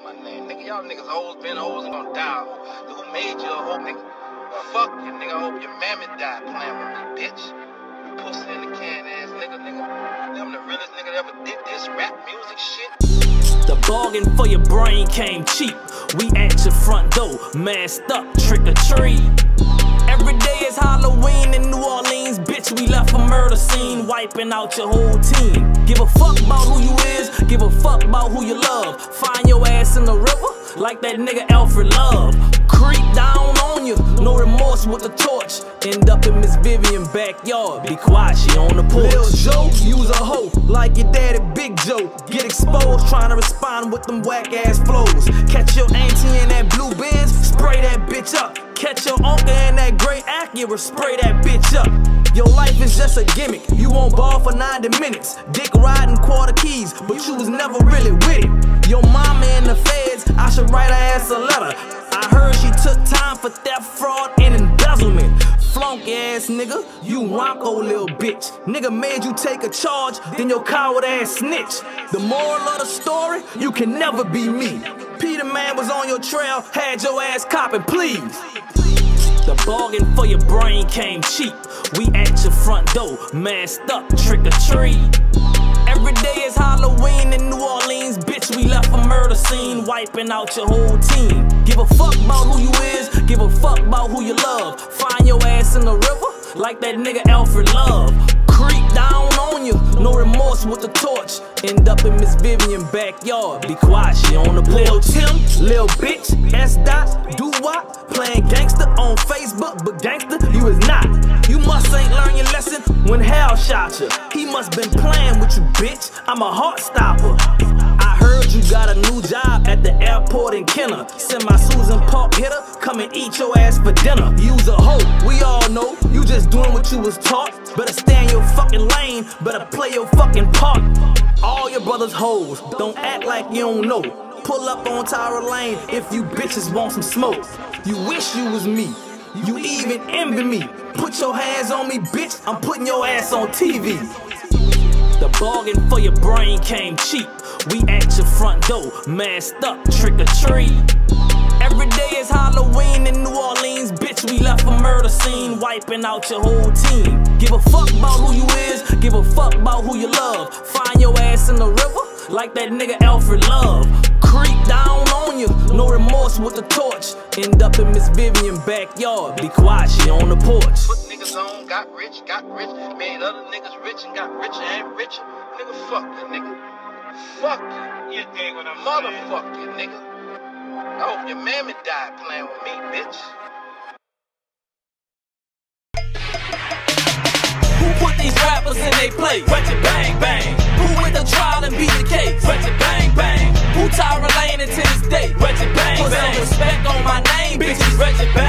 my name. Nigga, y'all niggas hoes been hoes and gonna die. Who made you a hoe, nigga? Fuck you, nigga. I hope your mammy died playing with me, bitch. Pussy in the can ass nigga. I'm the realest nigga that ever did this rap music shit. The bargain for your brain came cheap. We at your front door, masked up, trick or treat. Every day is Halloween in New Orleans, bitch. We left a murder scene, wiping out your whole team. Give a fuck about who you is, give a fuck about who you love. Find your ass in the river, like that nigga Alfred Love. Creep down on you, no remorse with the torch. End up in Miss Vivian backyard, be quiet, she on the porch. Lil Joe, use a hoe, like your daddy Big Joe. Get exposed, trying to respond with them whack ass flows. Catch your auntie in that blue Benz, spray that bitch up. Catch your uncle in that gray Acura, spray that bitch up. Your life is just a gimmick, you won't ball for 90 minutes. Dick riding quarter keys, but you was never really with it. Your mama in the feds, I should write her ass a letter. I heard she took time for theft, fraud, and embezzlement. Flunk ass nigga, you wonko little bitch. Nigga made you take a charge, then your coward ass snitch. The moral of the story, you can never be me. Peter Man was on your trail, had your ass copping, please. The bargain for your brain came cheap. We at your front door, masked up, trick or treat. Every day is Halloween in New Orleans, bitch. We left a murder scene, wiping out your whole team. Give a fuck about who you is, give a fuck about who you love. Find your ass in the river, like that nigga Alfred Love. Creep down on you, no remorse with the torch. End up in Miss Vivian backyard, be quiet, she on the porch. Lil Tim, Lil Bitch, S-Dot, Do-Wop, playing gangster on Facebook, but gangster you is not. You must ain't learn your lesson when Hal shot you. He must been playing with you, bitch. I'm a heart stopper. I heard you got a new job at the airport in Kenner. Send my Susan Park hitter, come and eat your ass for dinner. Use a hoe, we all know, you just doing what you was taught. Better stay in your fucking lane, better play your fucking part. All your brothers hoes, don't act like you don't know. Pull up on Tyra Lane if you bitches want some smoke. You wish you was me, you even envy me. Put your hands on me, bitch, I'm putting your ass on TV. The bargain for your brain came cheap. We at your front door, masked up, trick or treat. Every day is Halloween in New Orleans, bitch. We left a murder scene, wiping out your whole team. Give a fuck about who you is, give a fuck about who you love. Find your ass in the river, like that nigga Alfred Love. Creep down on you, no remorse with the torch. End up in Miss Vivian backyard, be quiet, she on the porch. Put niggas on, got rich, made other niggas rich and got richer and richer. Nigga, fuck you, nigga. Fuck you. You dig what I'm motherfuck you, nigga. I hope your mammy died playing with me, bitch. Who put these rappers in they place? Ratchet bang bang. Who went to trial and beat the case? Ratchet bang bang. Who Tyra Lane to this day? Ratchet bang bang. Put some respect on my name, bitches. Ratchet bang.